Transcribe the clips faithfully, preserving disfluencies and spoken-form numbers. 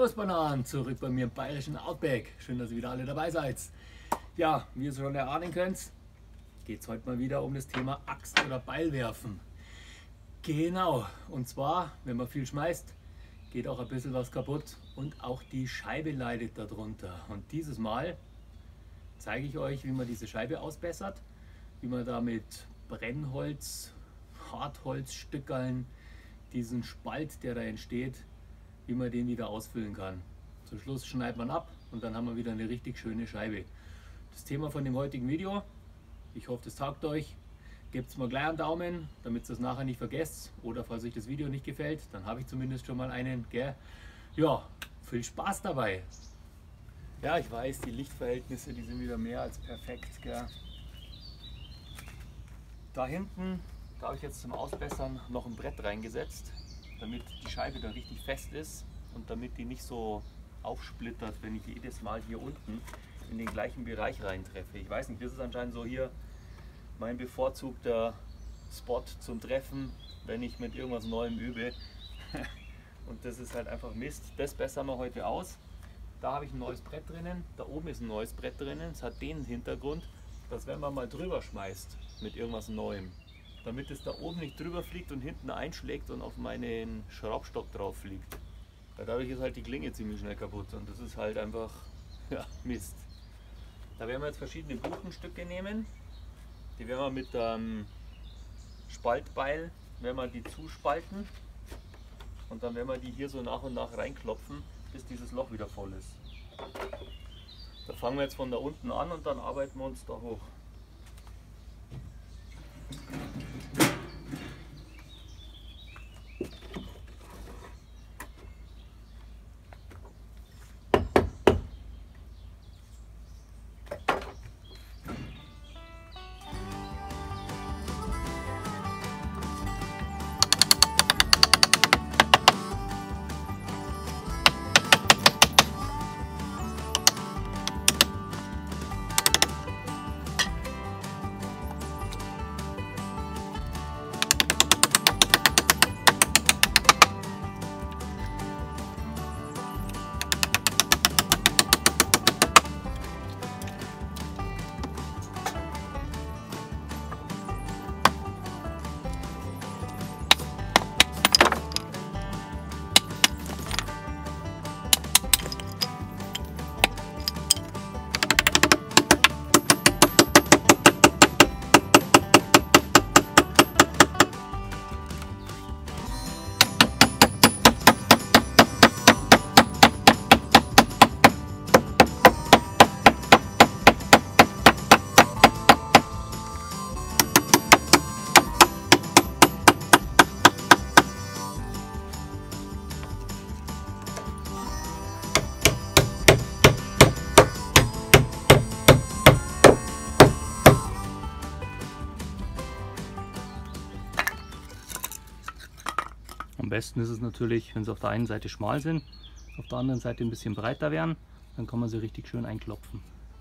Servus Bananen, zurück bei mir im bayerischen Outback. Schön, dass ihr wieder alle dabei seid. Ja, wie ihr schon erahnen könnt, geht es heute mal wieder um das Thema Axt oder Beil werfen. Genau, und zwar, wenn man viel schmeißt, geht auch ein bisschen was kaputt und auch die Scheibe leidet darunter. Und dieses Mal zeige ich euch, wie man diese Scheibe ausbessert, wie man damit Brennholz, Hartholzstückeln, diesen Spalt, der da entsteht, wie man den wieder ausfüllen kann. Zum Schluss schneidet man ab und dann haben wir wieder eine richtig schöne Scheibe. Das Thema von dem heutigen Video, ich hoffe, das taugt euch. Gebt mir gleich einen Daumen, damit ihr es nachher nicht vergesst. Oder falls euch das Video nicht gefällt, dann habe ich zumindest schon mal einen. Gell? Ja, viel Spaß dabei. Ja, ich weiß, die Lichtverhältnisse, die sind wieder mehr als perfekt. Gell? Da hinten, da habe ich jetzt zum Ausbessern noch ein Brett reingesetzt, damit die Scheibe da richtig fest ist und damit die nicht so aufsplittert, wenn ich jedes Mal hier unten in den gleichen Bereich reintreffe. Ich weiß nicht, das ist anscheinend so hier mein bevorzugter Spot zum Treffen, wenn ich mit irgendwas Neuem übe. Und das ist halt einfach Mist. Das bessern wir heute aus. Da habe ich ein neues Brett drinnen, da oben ist ein neues Brett drinnen. Es hat den Hintergrund, dass wenn man mal drüber schmeißt mit irgendwas Neuem, damit es da oben nicht drüber fliegt und hinten einschlägt und auf meinen Schraubstock drauf fliegt. Weil dadurch ist halt die Klinge ziemlich schnell kaputt und das ist halt einfach ja, Mist. Da werden wir jetzt verschiedene Buchenstücke nehmen. Die werden wir mit dem Spaltbeil werden wir die zuspalten und dann werden wir die hier so nach und nach reinklopfen, bis dieses Loch wieder voll ist. Da fangen wir jetzt von da unten an und dann arbeiten wir uns da hoch. Am besten ist es natürlich, wenn sie auf der einen Seite schmal sind, auf der anderen Seite ein bisschen breiter werden, dann kann man sie richtig schön einklopfen.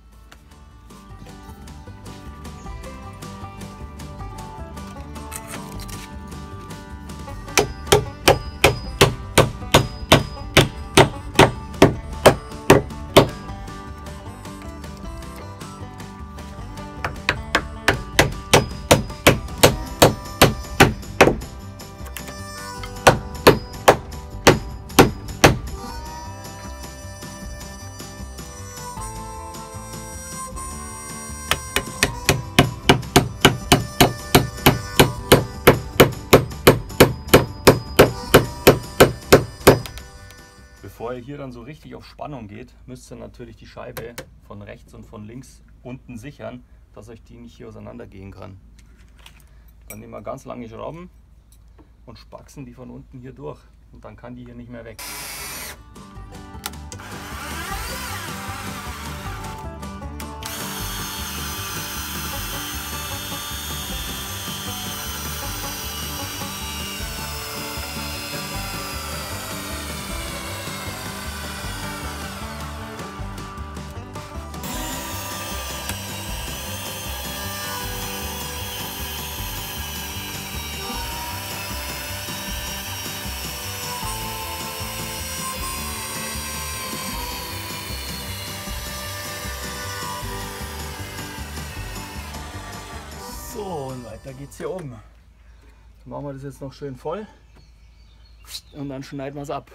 Bevor ihr hier dann so richtig auf Spannung geht, müsst ihr natürlich die Scheibe von rechts und von links unten sichern, dass euch die nicht hier auseinandergehen kann. Dann nehmen wir ganz lange Schrauben und spaxen die von unten hier durch und dann kann die hier nicht mehr weg. weiter geht's hier oben. Dann machen wir das jetzt noch schön voll und dann schneiden wir es ab.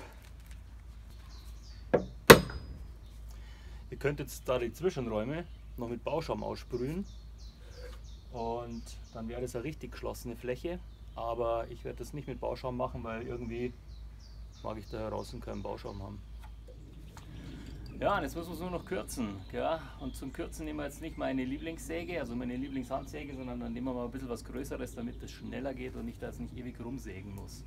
Ihr könnt jetzt da die Zwischenräume noch mit Bauschaum aussprühen und dann wäre das eine richtig geschlossene Fläche, aber ich werde das nicht mit Bauschaum machen, weil irgendwie mag ich da draußen keinen Bauschaum haben. Ja, und jetzt müssen wir es nur noch kürzen. Ja? Und zum Kürzen nehmen wir jetzt nicht meine Lieblingssäge, also meine Lieblingshandsäge, sondern dann nehmen wir mal ein bisschen was Größeres, damit das schneller geht und ich da jetzt nicht ewig rumsägen muss.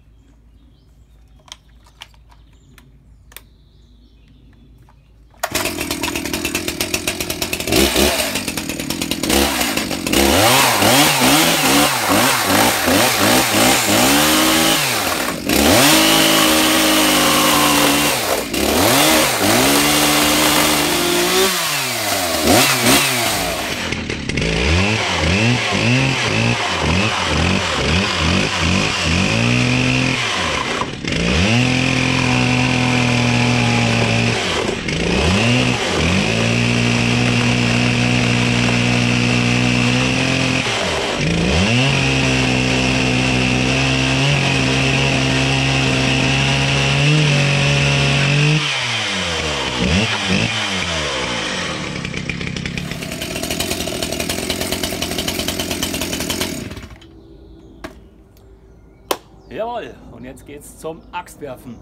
Jawohl, und jetzt geht's zum Axtwerfen.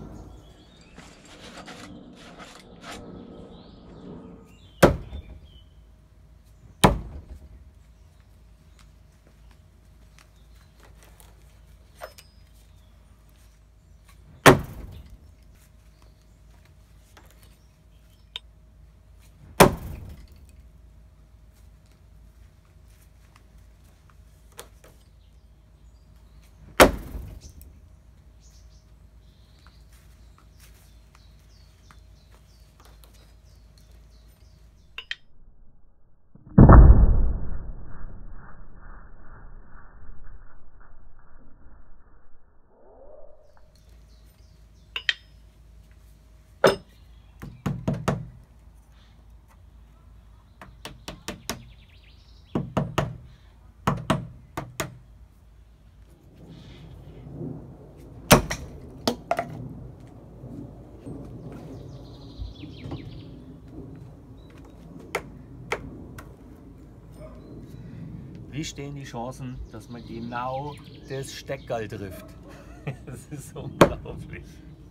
Wie stehen die Chancen, dass man genau das Steckerl trifft? Das ist unglaublich.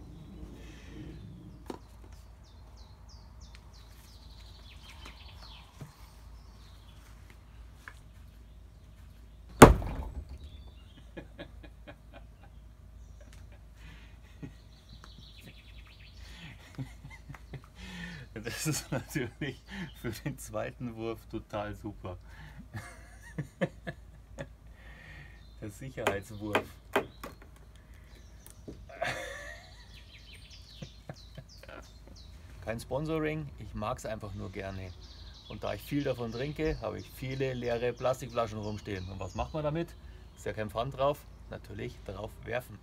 Das ist natürlich für den zweiten Wurf total super. Der Sicherheitswurf. Kein Sponsoring, ich mag es einfach nur gerne. Und da ich viel davon trinke, habe ich viele leere Plastikflaschen rumstehen. Und was macht man damit? Ist ja kein Pfand drauf. Natürlich drauf werfen.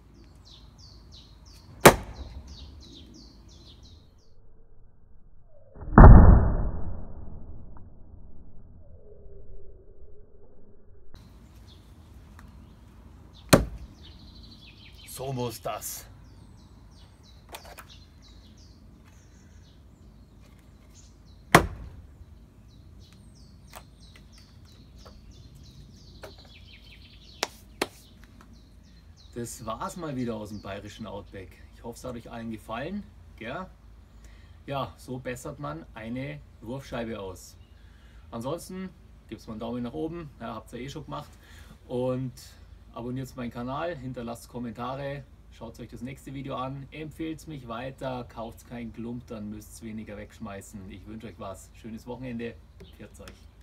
So muss das. Das war's mal wieder aus dem bayerischen Outback. Ich hoffe, es hat euch allen gefallen. Gell? Ja, so bessert man eine Wurfscheibe aus. Ansonsten gibt es mal einen Daumen nach oben, ja, habt ihr eh schon gemacht. Und abonniert meinen Kanal, hinterlasst Kommentare, schaut euch das nächste Video an, empfehlt mich weiter, kauft keinen Klump, dann müsst ihr weniger wegschmeißen. Ich wünsche euch was. Schönes Wochenende, pfiat euch.